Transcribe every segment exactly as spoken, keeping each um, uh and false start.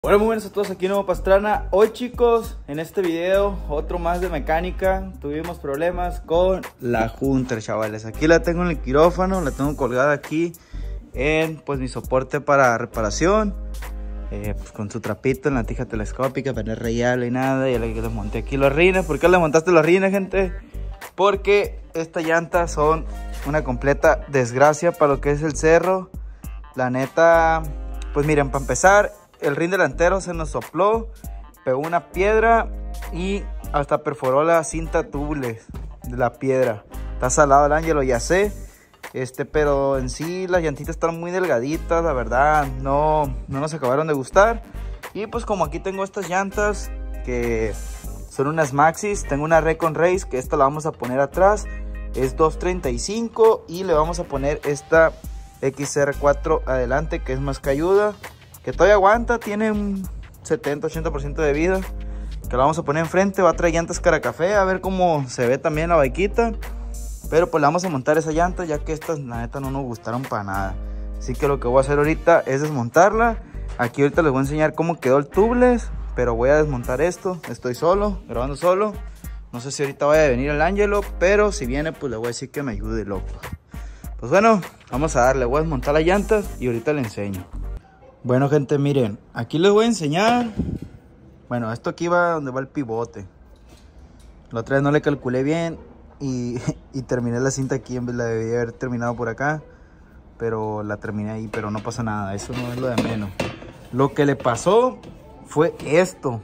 Hola, muy buenos a todos, aquí Nuevo Pastrana. Hoy, chicos, en este video otro más de mecánica. Tuvimos problemas con la Hunter, chavales. Aquí la tengo en el quirófano, la tengo colgada aquí en pues mi soporte para reparación, eh, pues, con su trapito en la tija telescópica para no rayarle y nada. Y le desmonté aquí los rines. ¿Por qué le montaste los rines, gente? Porque estas llantas son una completa desgracia para lo que es el cerro. La neta, pues miren, para empezar, el rin delantero se nos sopló, pegó una piedra y hasta perforó la cinta tubules de la piedra. Está salado el Ángelo, ya sé. Este, pero en sí las llantitas están muy delgaditas, la verdad, no, no nos acabaron de gustar. Y pues como aquí tengo estas llantas que son unas Maxxis, tengo una Recon Race que esta la vamos a poner atrás. Es dos treinta y cinco y le vamos a poner esta X R cuatro adelante, que es más cayuda, que todavía aguanta, tiene un setenta ochenta por ciento de vida. Que la vamos a poner enfrente, va a traer llantas cara café, a ver cómo se ve también la baiquita. Pero pues la vamos a montar esa llanta, ya que estas la neta no nos gustaron para nada. Así que lo que voy a hacer ahorita es desmontarla. Aquí ahorita les voy a enseñar cómo quedó el tubeless, pero voy a desmontar esto. Estoy solo, grabando solo. No sé si ahorita vaya a venir el Ángelo, pero si viene pues le voy a decir que me ayude, loco. Pues bueno, vamos a darle, voy a desmontar las llantas y ahorita le enseño. Bueno, gente, miren, aquí les voy a enseñar. Bueno, esto aquí va donde va el pivote. La otra vez no le calculé bien y, y terminé la cinta aquí, en vez la debía haber terminado por acá. Pero la terminé ahí, pero no pasa nada, eso no es lo de menos. Lo que le pasó fue esto.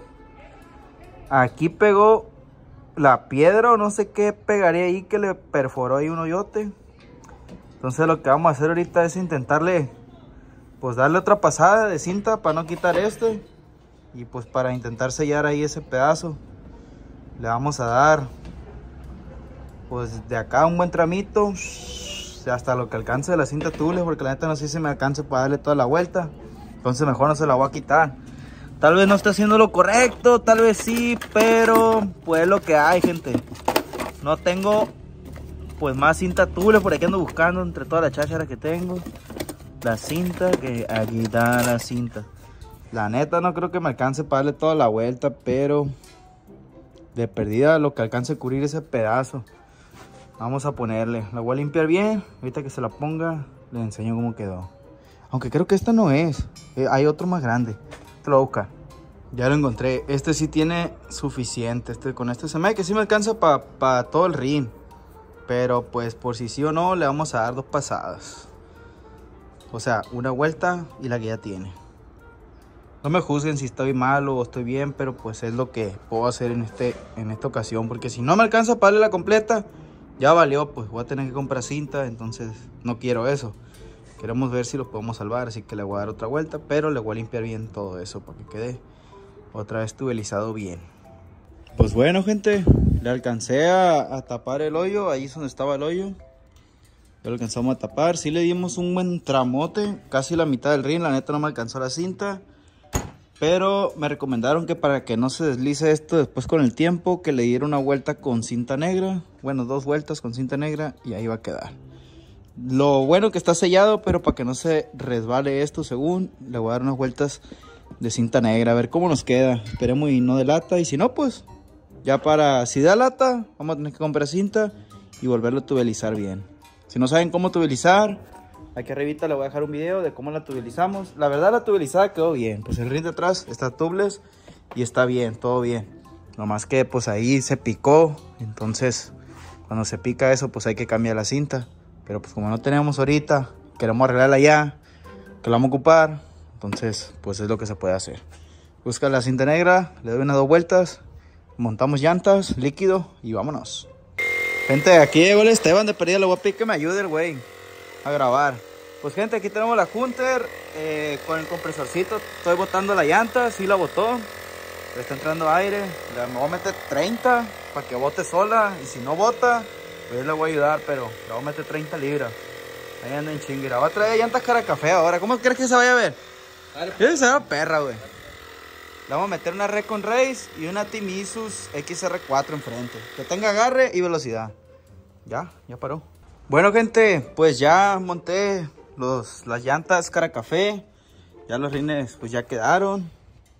Aquí pegó la piedra o no sé qué pegaría ahí, que le perforó ahí un hoyote. Entonces lo que vamos a hacer ahorita es intentarle, pues darle otra pasada de cinta para no quitar este. Y pues para intentar sellar ahí ese pedazo, le vamos a dar pues de acá un buen tramito, hasta lo que alcance de la cinta tubular, porque la neta no sé si me alcance para darle toda la vuelta. Entonces mejor no se la voy a quitar. Tal vez no está haciendo lo correcto, tal vez sí, pero pues es lo que hay, gente. No tengo pues más cinta tubular, por aquí ando buscando entre toda la cháchara que tengo. La cinta, que aquí está la cinta. La neta no creo que me alcance para darle toda la vuelta, pero de perdida lo que alcance a cubrir ese pedazo. Vamos a ponerle, la voy a limpiar bien. Ahorita que se la ponga le enseño cómo quedó. Aunque creo que esta no es, eh, hay otro más grande. Te lo voy a buscar. Ya lo encontré, este sí tiene suficiente. Este, con este se me que sí me alcanza para pa todo el rin. Pero pues por si sí o no le vamos a dar dos pasadas. O sea, una vuelta y la que ya tiene. No me juzguen si estoy mal o estoy bien, pero pues es lo que puedo hacer en, este, en esta ocasión. Porque si no me alcanza para darle la completa, ya valió, pues voy a tener que comprar cinta. Entonces no quiero eso. Queremos ver si lo podemos salvar, así que le voy a dar otra vuelta. Pero le voy a limpiar bien todo eso para que quede otra vez tubelizado bien. Pues bueno, gente, le alcancé a, a tapar el hoyo. Ahí es donde estaba el hoyo. Ya lo alcanzamos a tapar. Sí le dimos un buen tramote, casi la mitad del rin. La neta no me alcanzó la cinta, pero me recomendaron que para que no se deslice esto después con el tiempo, que le diera una vuelta con cinta negra. Bueno, dos vueltas con cinta negra y ahí va a quedar. Lo bueno que está sellado, pero para que no se resbale esto, según, le voy a dar unas vueltas de cinta negra, a ver cómo nos queda. Esperemos y no de lata, y si no, pues ya para, si da lata, vamos a tener que comprar cinta y volverlo a tubelizar bien. Si no saben cómo tubelizar, aquí arribita le voy a dejar un video de cómo la tubelizamos. La verdad la tubelizada quedó bien, pues el rin de atrás está tubeless y está bien, todo bien. Nomás que pues ahí se picó, entonces cuando se pica eso pues hay que cambiar la cinta. Pero pues como no tenemos ahorita, queremos arreglarla ya, que la vamos a ocupar, entonces pues es lo que se puede hacer. Busca la cinta negra, le doy unas dos vueltas, montamos llantas, líquido y vámonos. Gente, aquí llegó el Esteban de perdida, le voy a pedir que me ayude el güey a grabar. Pues gente, aquí tenemos la Hunter eh, con el compresorcito. Estoy botando la llanta, sí la botó. Le está entrando aire, le voy a meter treinta para que bote sola. Y si no bota, pues le voy a ayudar, pero le voy a meter treinta libras. Ahí anda en chinguera. Va a traer llantas cara café ahora. ¿Cómo crees que se vaya a ver? Yo se ve perra, güey. Le vamos a meter una Recon Race y una Team Isus X R cuatro enfrente. Que tenga agarre y velocidad. Ya, ya paró. Bueno, gente, pues ya monté los, las llantas cara café. Ya los rines pues ya quedaron.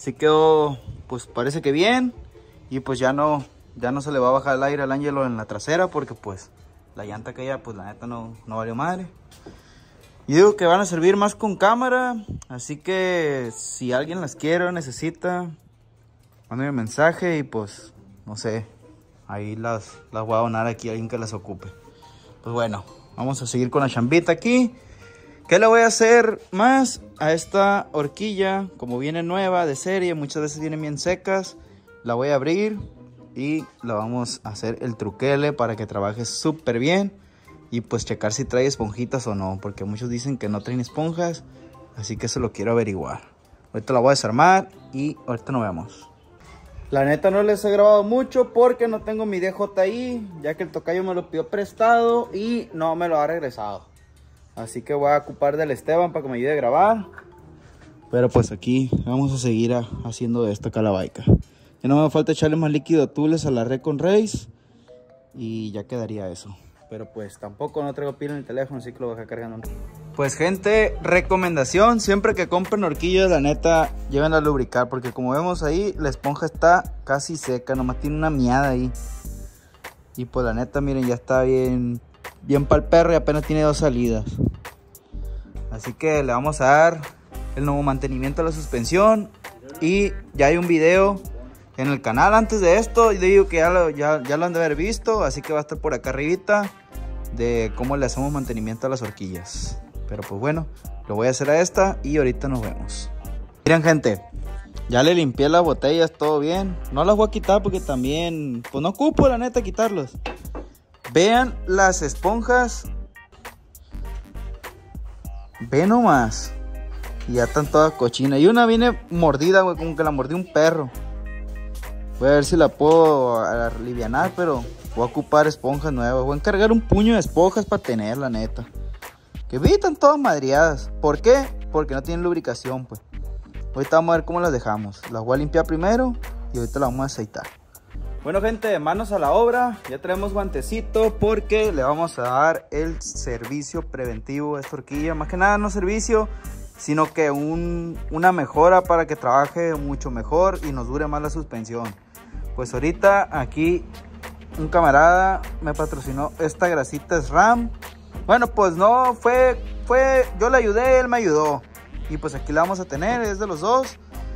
Sí quedó, pues parece que bien. Y pues ya no, ya no se le va a bajar el aire al Ángelo en la trasera, porque pues la llanta que ya, pues la neta no, no valió madre. Y digo que van a servir más con cámara, así que si alguien las quiere o necesita, mándame un mensaje y pues, no sé, ahí las, las voy a donar aquí a alguien que las ocupe. Pues bueno, vamos a seguir con la chambita aquí. ¿Qué le voy a hacer más a esta horquilla? Como viene nueva de serie, muchas veces vienen bien secas, la voy a abrir y la vamos a hacer el truquele para que trabaje súper bien. Y pues checar si trae esponjitas o no, porque muchos dicen que no traen esponjas, así que eso lo quiero averiguar. Ahorita la voy a desarmar y ahorita nos vemos. La neta no les he grabado mucho porque no tengo mi D J I, ya que el tocayo me lo pidió prestado y no me lo ha regresado. Así que voy a ocupar del Esteban para que me ayude a grabar. Pero pues aquí vamos a seguir a, haciendo esta calabaica. Ya no me falta echarle más líquido Tules a la Recon Race y ya quedaría eso. Pero pues tampoco no traigo pila en el teléfono, así que lo voy a dejar cargando. Pues gente, recomendación, siempre que compren horquillas, la neta, llévenla a lubricar. Porque como vemos ahí, la esponja está casi seca, nomás tiene una miada ahí. Y pues la neta, miren, ya está bien, bien pa'l perro y apenas tiene dos salidas. Así que le vamos a dar el nuevo mantenimiento a la suspensión. Y ya hay un video en el canal antes de esto. Yo digo que ya lo, ya, ya lo han de haber visto, así que va a estar por acá arribita de cómo le hacemos mantenimiento a las horquillas. Pero pues bueno, lo voy a hacer a esta y ahorita nos vemos. Miren gente, ya le limpié las botellas, todo bien. No las voy a quitar porque también, pues no ocupo la neta quitarlas. Vean las esponjas. Ve nomás. Y ya están todas cochinas. Y una viene mordida, güey, como que la mordió un perro. Voy a ver si la puedo alivianar, pero voy a ocupar esponjas nuevas. Voy a encargar un puño de esponjas para tener, la neta. Que vi, están todas madreadas. ¿Por qué? Porque no tienen lubricación, pues. Ahorita vamos a ver cómo las dejamos. Las voy a limpiar primero y ahorita las vamos a aceitar. Bueno gente, manos a la obra. Ya traemos guantecito porque le vamos a dar el servicio preventivo a esta horquilla. Más que nada no servicio, sino que un, una mejora para que trabaje mucho mejor y nos dure más la suspensión. Pues ahorita aquí un camarada me patrocinó esta grasita SRAM. Bueno, pues no, fue, fue, yo le ayudé, él me ayudó. Y pues aquí la vamos a tener, es de los dos.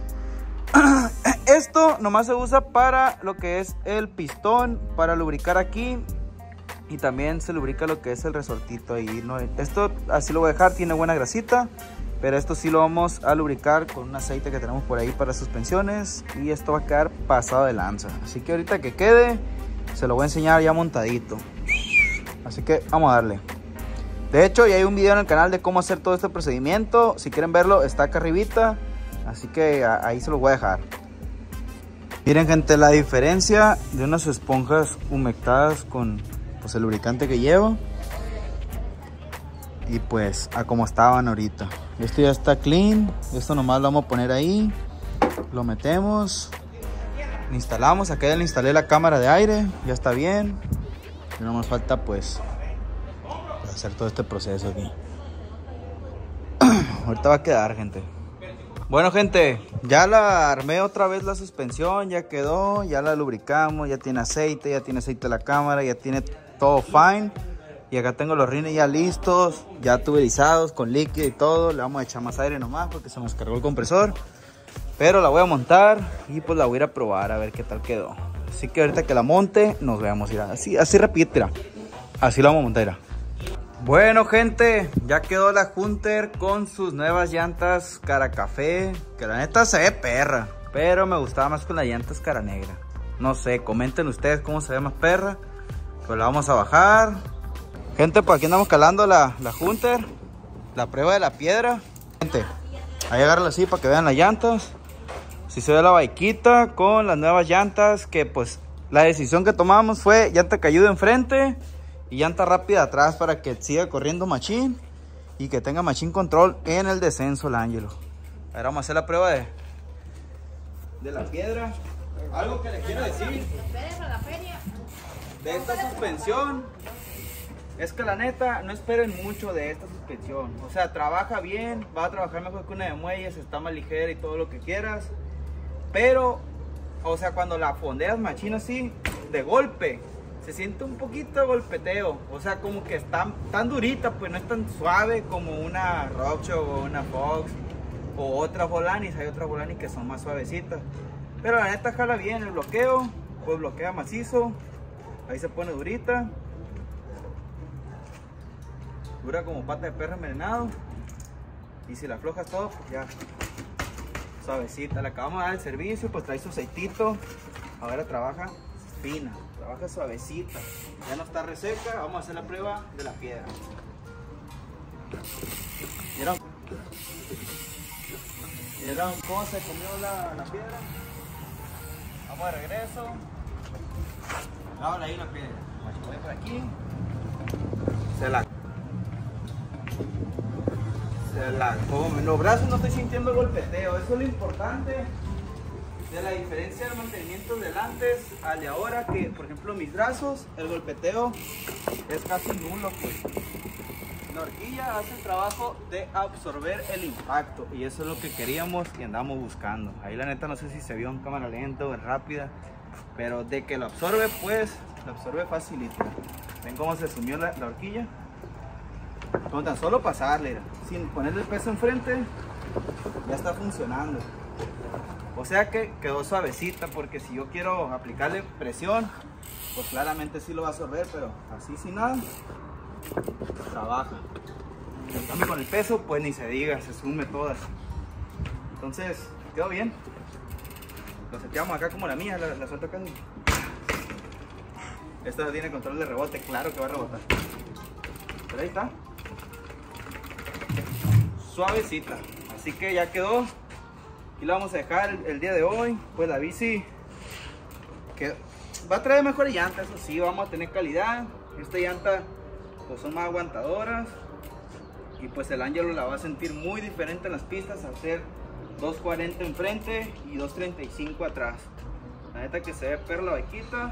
Esto nomás se usa para lo que es el pistón, para lubricar aquí. Y también se lubrica lo que es el resortito ahí, ¿no? Esto así lo voy a dejar, tiene buena grasita. Pero esto sí lo vamos a lubricar con un aceite que tenemos por ahí para suspensiones. Y esto va a quedar pasado de lanza. Así que ahorita que quede, se lo voy a enseñar ya montadito. Así que vamos a darle. De hecho, ya hay un video en el canal de cómo hacer todo este procedimiento. Si quieren verlo, está acá arribita. Así que ahí se los voy a dejar. Miren gente, la diferencia de unas esponjas humectadas con pues, el lubricante que llevo. Y pues a como estaban ahorita. Esto ya está clean. Esto nomás lo vamos a poner ahí. Lo metemos. Lo instalamos. Acá ya le instalé la cámara de aire. Ya está bien. Y no nos falta pues hacer todo este proceso aquí. Ahorita va a quedar gente. Bueno gente, ya la armé otra vez la suspensión. Ya quedó. Ya la lubricamos. Ya tiene aceite. Ya tiene aceite la cámara. Ya tiene todo fine. Y acá tengo los rines ya listos, ya tuberizados con líquido y todo. Le vamos a echar más aire nomás porque se nos cargó el compresor. Pero la voy a montar y pues la voy a ir a probar a ver qué tal quedó. Así que ahorita que la monte nos veamos. Mira, así, así rapidito, mira. Así la vamos a montar, mira. Bueno gente, ya quedó la Hunter con sus nuevas llantas cara café. Que la neta se ve perra, pero me gustaba más con las llantas cara negra. No sé, comenten ustedes cómo se ve más perra. Pues la vamos a bajar. Gente, por aquí andamos calando la, la Hunter. La prueba de la piedra. Gente, ahí agárrala así para que vean las llantas. Si se ve la baiquita con las nuevas llantas. Que pues la decisión que tomamos fue llanta cayuda enfrente y llanta rápida atrás para que siga corriendo machín. Y que tenga machín control en el descenso el Ángelo. Ahora vamos a hacer la prueba de, de la piedra. Algo que le quiero decir de esta suspensión es que la neta no esperen mucho de esta suspensión. O sea, trabaja bien, va a trabajar mejor que una de muelles, está más ligera y todo lo que quieras. pero, o sea, cuando la fondeas machino así, de golpe, se siente un poquito de golpeteo. O sea, como que está tan durita, pues no es tan suave como una Rockshox o una Fox o otras Volanis. Hay otras Volanis que son más suavecitas. Pero la neta jala bien el bloqueo, pues bloquea macizo. Ahí se pone durita. Dura como pata de perro envenenado. Y si la aflojas todo, pues ya suavecita. Le acabamos de dar el servicio, pues trae su aceitito. Ahora trabaja fina, trabaja suavecita. Ya no está reseca. Vamos a hacer la prueba de la piedra. ¿Vieron? ¿Vieron cómo se comió la, la piedra? Vamos de regreso. Ahora ahí la piedra. Voy por aquí. Se la Se la come. Los brazos no estoy sintiendo golpeteo. Eso es lo importante de la diferencia del mantenimiento del antes al de ahora, que por ejemplo mis brazos, el golpeteo es casi nulo, pues. La horquilla hace el trabajo de absorber el impacto y eso es lo que queríamos y andamos buscando. Ahí la neta no sé si se vio en cámara lenta o en rápida, pero de que lo absorbe, pues lo absorbe facilito. Ven cómo se sumió la, la horquilla. Con tan solo pasarle, sin ponerle el peso enfrente, ya está funcionando. O sea que quedó suavecita, porque si yo quiero aplicarle presión, pues claramente sí lo va a absorber, pero así sin nada, trabaja. En cambio con el peso, pues ni se diga, se sume todas. Entonces, quedó bien. Lo seteamos acá como la mía, la, la suelto acá. Esta no tiene control de rebote, claro que va a rebotar. Pero ahí está. Suavecita, así que ya quedó. Aquí la vamos a dejar el, el día de hoy. Pues la bici que va a traer mejores llantas, eso sí, vamos a tener calidad. Esta llanta pues son más aguantadoras y pues el Angelo la va a sentir muy diferente en las pistas al ser dos cuarenta enfrente y dos treinta y cinco atrás. La neta que se ve perla vaquita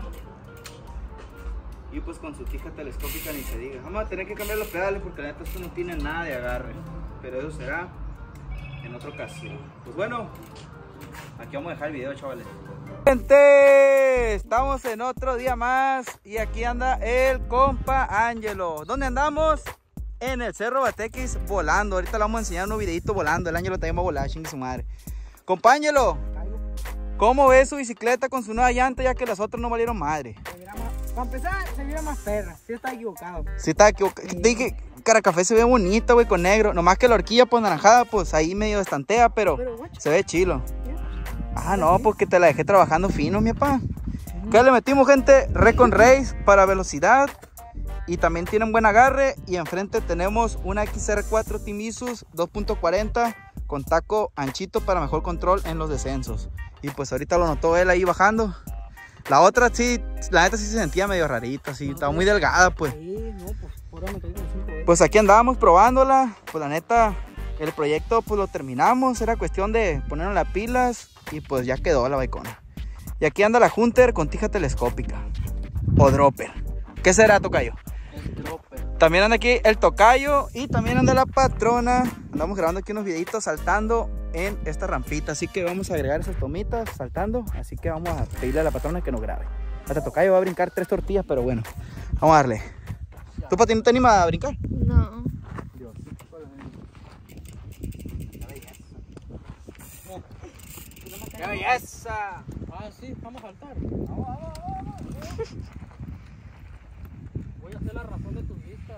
y pues con su tija telescópica ni se diga. Vamos a tener que cambiar los pedales porque la neta esto no tiene nada de agarre, pero eso será en otra ocasión. Pues bueno, aquí vamos a dejar el video, chavales. Gente, estamos en otro día más y aquí anda el compa Angelo. ¿Dónde andamos? En el Cerro Batequis volando. Ahorita le vamos a enseñar un videito volando. El Angelo también va a volar, chingue su madre. Compa Angelo, ¿cómo ves su bicicleta con su nueva llanta ya que las otras no valieron madre? Para empezar, se mira más perra. Sí está equivocado. Sí está equivocado. Sí. Dije, cara café se ve bonita, güey, con negro. Nomás que la horquilla, pues, naranjada, pues, ahí medio estantea, pero, pero se ve chilo. Ah, no, porque te la dejé trabajando fino, mi papá. Uh-huh. ¿Qué le metimos, gente? Recon Race para velocidad. Y también tienen buen agarre. Y enfrente tenemos una X R cuatro Team Isus dos punto cuarenta con taco anchito para mejor control en los descensos. Y pues ahorita lo notó él ahí bajando. La otra sí, la neta sí se sentía medio rarita, sí, no, estaba muy delgada, pues. Sí, no, pues, por ahora me quedé con cinco, eh. Pues aquí andábamos probándola, pues la neta, el proyecto pues lo terminamos, era cuestión de ponernos las pilas y pues ya quedó la baicona. Y aquí anda la Hunter con tija telescópica, o dropper. ¿Qué será, tocayo? El dropper. También anda aquí el tocayo y también anda la patrona. Andamos grabando aquí unos videitos saltando en esta rampita, así que vamos a agregar esas tomitas saltando, así que vamos a pedirle a la patrona que nos grabe. Hasta tocayo va a brincar tres tortillas, pero bueno, vamos a darle. ¿Tú, Pati, no te animas a brincar? No. ¡Qué belleza! Ah, sí, vamos a saltar. Vamos, vamos, vamos. Voy a hacer la razón de tus vistas.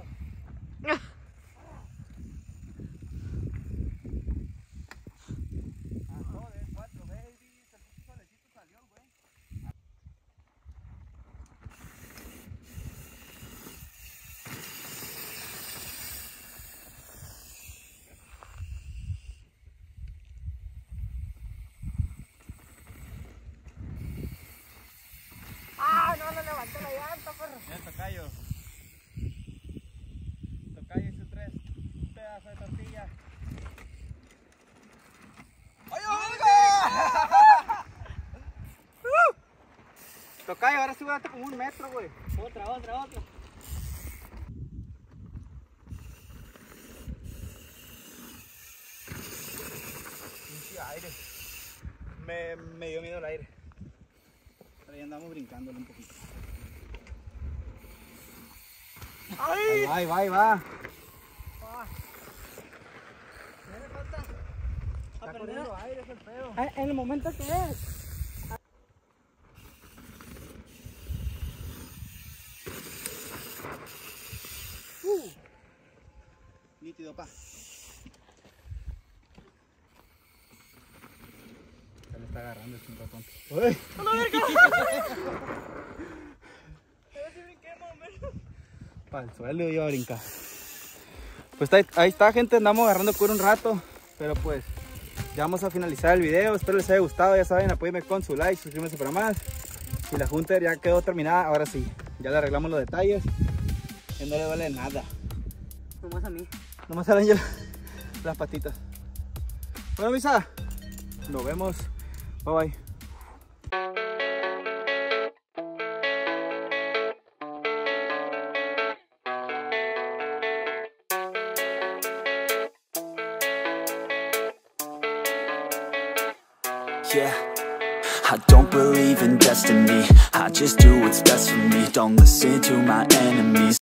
Ah, no, no levanté la llanta, perro. Ya, tocayo. Tocayo hizo tres pedazos de tortilla. ¡Ay, oiga! uh. Tocayo, ahora sí volaste como un metro, güey. Otra, otra, otra. Pinche aire. me, me dio miedo el aire. Pero ya andamos brincándole un poquito. Ahí va, ahí va, ahí va. Está corriendo aire, es el pedo. En el momento que es. Uh. Nítido, pa. Se le está agarrando el chingotón. ¡Uy! ¡A la verga! Para el suelo iba a brincar. Pues ahí, ahí está, gente, andamos agarrando cura un rato. Pero pues ya vamos a finalizar el video. Espero les haya gustado. Ya saben, apóyenme con su like, suscríbanse para más. Y la junta ya quedó terminada. Ahora sí, ya le arreglamos los detalles. Y no le duele nada. Nomás a mí. Nomás a Ángel las patitas. Bueno, Misa, nos vemos. Bye bye. Yeah, I don't believe in destiny. I just do what's best for me. Don't listen to my enemies.